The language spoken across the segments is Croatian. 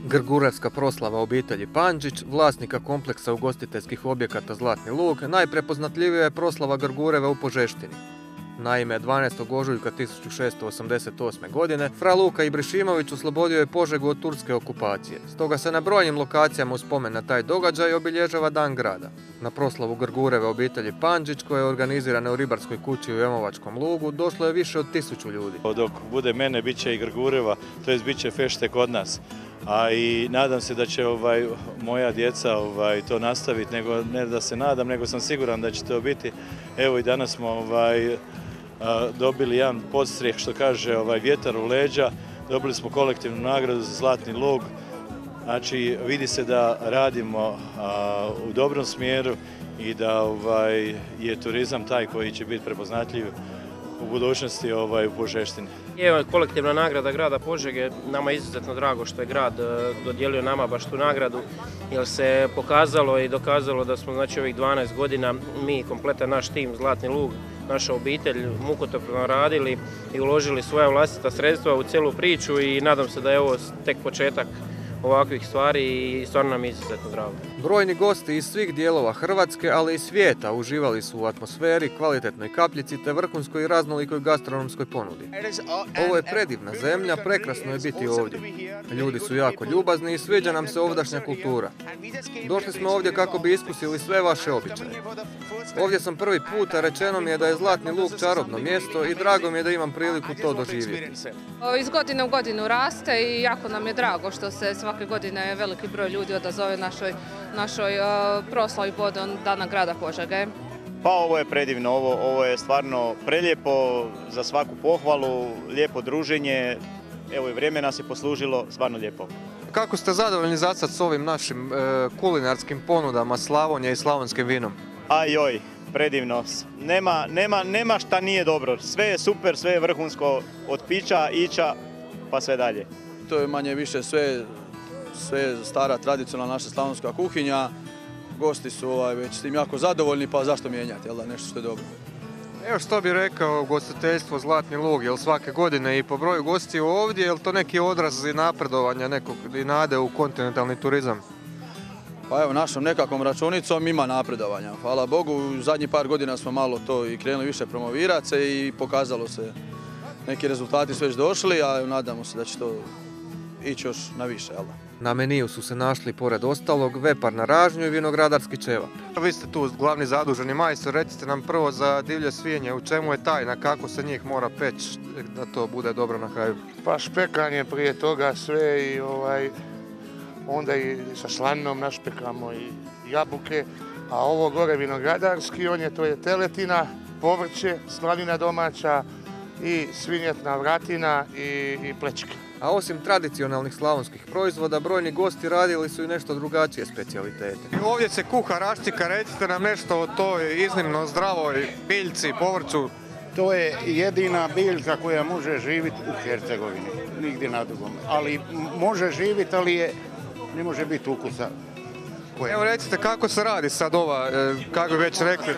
Grgurevska proslava obitelji Pandžić, vlasnika kompleksa ugostiteljskih objekata Zlatni lug, najprepoznatljivija je proslava Grgureve u Požeštini. Naime, 12. ožujka 1688. godine fra Luka Ibrešimović oslobodio je Požegu od turske okupacije. Stoga se na brojnim lokacijama u spomen na taj događaj obilježava Dan grada. Na proslavu Grgureve obitelji Pandžić, koja je organizirana u ribarskoj kući u Jomovačkom lugu, došlo je više od 1000 ljudi. Dok bude mene, bit će i Grgureva, to jest bit će fešte kod nas. A i nadam se da će moja djeca to nastaviti, ne da se nadam, nego sam siguran da će to biti. Evo i danas smo dobili jedan podstrijeh, što kaže vjetar u leđa, dobili smo kolektivnu nagradu za Zlatni lug. Znači vidi se da radimo u dobrom smjeru i da je turizam taj koji će biti prepoznatljiv u budućnosti u Požeštini. Evo, kolektivna nagrada grada Požege, nama je izuzetno drago što je grad dodijelio nama baš tu nagradu, jer se pokazalo i dokazalo da smo ovih 12 godina mi, kompletan naš tim Zlatni lug, naša obitelj, mukotrpno radili i uložili svoja vlastita sredstva u cijelu priču i nadam se da je ovo tek početak ovakvih stvari i stvarno nam je izuzetno drago. Brojni gosti iz svih dijelova Hrvatske, ali i svijeta uživali su u atmosferi, kvalitetnoj kapljici te vrhunskoj i raznolikoj gastronomskoj ponudi. Ovo je predivna zemlja, prekrasno je biti ovdje. Ljudi su jako ljubazni i sviđa nam se ovdašnja kultura. Došli smo ovdje kako bi iskusili sve vaše običaje. Ovdje sam prvi put, a rečeno mi je da je Zlatni lug čarobno mjesto i drago mi je da imam priliku to doživjeti. Iz godine u godinu raste i jako nam je drago što se svake godine veliki broj ljudi odazove našoj proslavi povodom Dana grada Požege. Pa ovo je predivno, ovo je stvarno prelijepo, za svaku pohvalu, lijepo druženje, evo i vrijeme nas je poslužilo, stvarno lijepo. Kako ste zadovoljni za sad s ovim našim kulinarskim ponudama Slavonije i slavonskim vinom? Ajoj, predivno. Nema šta nije dobro. Sve je super, sve je vrhunsko, od pića, ića, pa sve dalje. To je manje više sve stara tradicionalna naša slavonska kuhinja. Gosti su već s tim jako zadovoljni, pa zašto mijenjati, nešto što je dobro. Evo što bi rekao ugostiteljstvo Zlatni lug, jel svake godine i po broju gostiju ovdje, jel to neki odraz i napredovanja nekog i nade u kontinentalni turizam? Pa evo, našom nekakvom računicom ima napredovanja. Hvala Bogu, u zadnjih par godina smo malo to i krenuli više promovirati se i pokazalo se. Neki rezultati su već došli, a nadamo se da će to ići još na više. Na meniju su se našli, pored ostalog, vepar na ražnju i vinogradarski ćevap. Vi ste tu glavni zaduženi majstor, recite nam prvo za divlje svinje, u čemu je tajna, kako se njih mora peći da to bude dobro na kraju? Pa špekanje prije toga sve i onda i sa slaninom našpekamo i jabuke, a ovo gore vinogradarski, to je teletina, povrće, slanina domaća i svinjetna vratina i plečke. A osim tradicionalnih slavonskih proizvoda, brojni gosti radili su i nešto drugačije specijalitete. Ovdje se kuha raštika, recite nam nešto o toj iznimno zdravoj biljci, povrću. To je jedina biljka koja može živjeti u Hercegovini, nigdje na drugom. Ali može živjeti, ali ne može biti ukusa. Evo recite kako se radi sad ova, kako bi već rekli?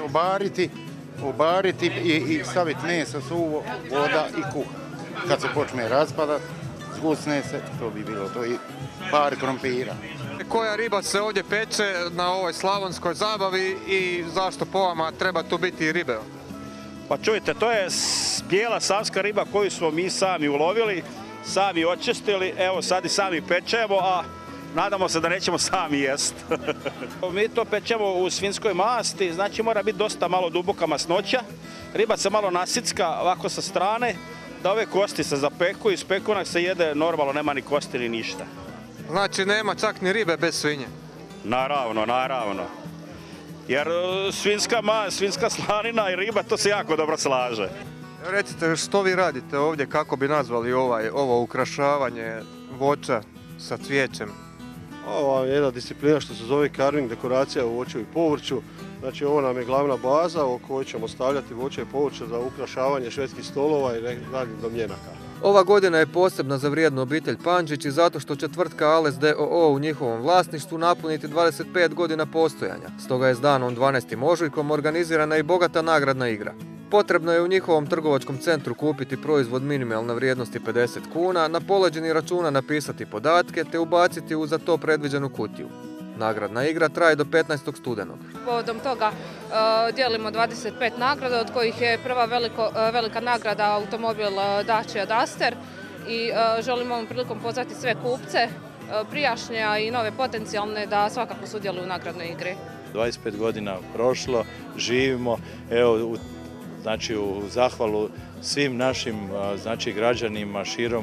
Obariti i staviti meso, suvo, voda i kuha. Kad se počne raspadati, zgusne se, to bi bilo to i par krompira. Koja riba se ovdje peče na ovoj slavonskoj zabavi i zašto po vama treba tu biti i ribe? Pa čujte, to je bijela savska riba koju smo mi sami ulovili, sami očistili, evo sad i sami pečemo, a nadamo se da nećemo sami jest. Mi to pečemo u svinjskoj masti, znači mora biti dosta malo duboka masnoća. Riba se malo nasicka ovako sa strane, da ove kosti se zapeku i spekunak se jede normalno, nema ni kosti ni ništa. Znači nema čak ni ribe bez svinje? Naravno. Jer svinjska mast, svinjska slanina i riba, to se jako dobro slaže. Recite što vi radite ovdje, kako bi nazvali ovo ukrašavanje voća sa cvijećem? Ovo je jedna disciplina što se zove carving, dekoracija u voću i povrću. Znači ovo nam je glavna baza u kojoj ćemo stavljati voće i povrće za ukrašavanje švedskih stolova i radnih domjenaka. Ova godina je posebna za vrijednu obitelj Pandžić i zato što će tvrtka Ales d.o.o. u njihovom vlasništvu napuniti 25 godina postojanja. Stoga je s danom 12. ožujkom organizirana i bogata nagradna igra. Potrebno je u njihovom trgovačkom centru kupiti proizvod minimalne vrijednosti 50 kuna, na poleđini računa napisati podatke te ubaciti u za to predviđenu kutiju. Nagradna igra traje do 15. studenog. Povodom toga dijelimo 25 nagrada, od kojih je prva velika nagrada automobil Dacia Duster i želimo ovom prilikom pozvati sve kupce, prijašnje i nove potencijalne, da svakako sudjeluju u nagradnoj igri. 25 godina prošlo, živimo, evo, znači u zahvalu svim našim građanima širom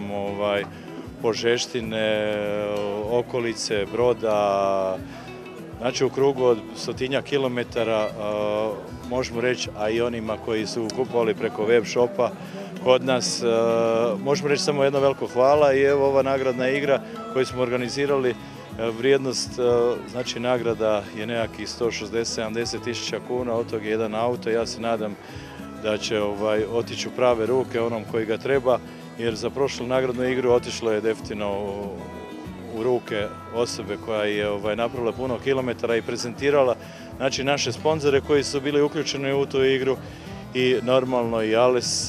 Požeštine, okolice, Broda, znači u krugu od 100 kilometara, možemo reći, a i onima koji su kupovali preko web shopa kod nas, možemo reći samo jedno veliko hvala i evo ova nagradna igra koju smo organizirali, vrijednost znači nagrada je nekakvih 160-70 tisuća kuna, od toga je jedan auto, ja se nadam da će otići u prave ruke onom koji ga treba, jer za prošlu nagradnu igru otišlo je definitivno u ruke osobe koja je napravila puno kilometara i prezentirala znači naše sponzore koji su bili uključeni u tu igru i normalno i Ales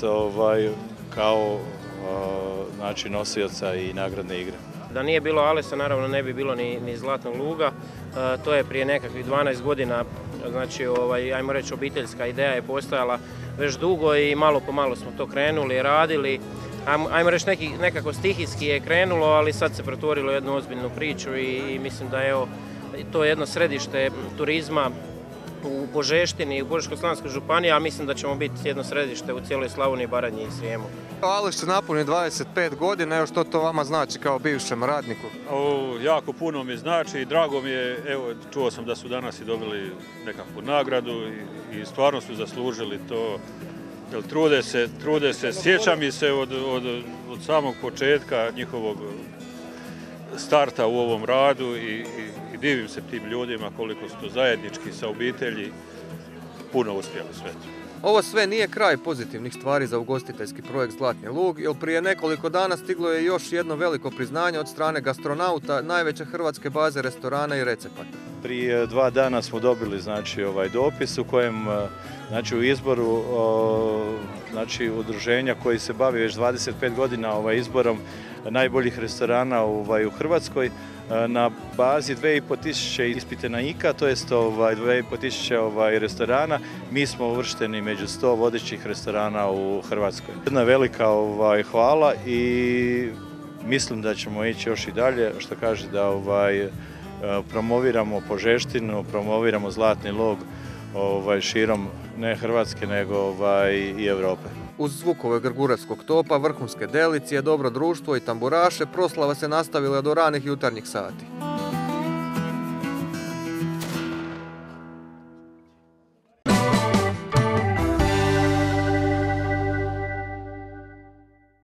kao znači nosioca i nagradne igre. Da nije bilo Alesa, naravno ne bi bilo ni Zlatnog luga. To je prije nekakvih 12 godina, znači ajmo reći obiteljska ideja je postojala već dugo i malo po malo smo to krenuli, radili. Ajmo reći nekako stihijski je krenulo, ali sad se pretvorilo u jednu ozbiljnu priču i mislim da je to jedno središte turizma u Požeštini i u Požeško-slavonskoj županiji, a mislim da ćemo biti jedno središte u cijeloj Slavoniji, Baranji i Srijemu. Aleš će napuni 25 godina, evo što to vama znači kao bivšem radniku? Jako puno mi znači i drago mi je, evo čuo sam da su danas i dobili nekakvu nagradu i stvarno su zaslužili to. Trude se, sjećam i se od samog početka njihovog starta u ovom radu i divim se tim ljudima koliko su to zajednički sa obitelji puno uspjeli sve to. Ovo sve nije kraj pozitivnih stvari za ugostiteljski projekt Zlatni lug, jer prije nekoliko dana stiglo je još jedno veliko priznanje od strane Gastronauta, najveće hrvatske baze restorana i recepata. Prije 2 dana smo dobili znači dopis u kojem znači u izboru znači udruženja koji se bavi već 25 godina izborom najboljih restorana u Hrvatskoj na bazi 2500 ispitanika, to jest 2500 restorana, mi smo uvršteni među 100 vodećih restorana u Hrvatskoj. Jedna velika hvala i mislim da ćemo ići još i dalje, što kaže da promoviramo Požeštinu, promoviramo Zlatni lug širom ne Hrvatske nego i Europe. Uz zvukove grguravskog topa, vrhunske delicije, dobro društvo i tamburaše, proslava se nastavila do ranih jutarnjih sati.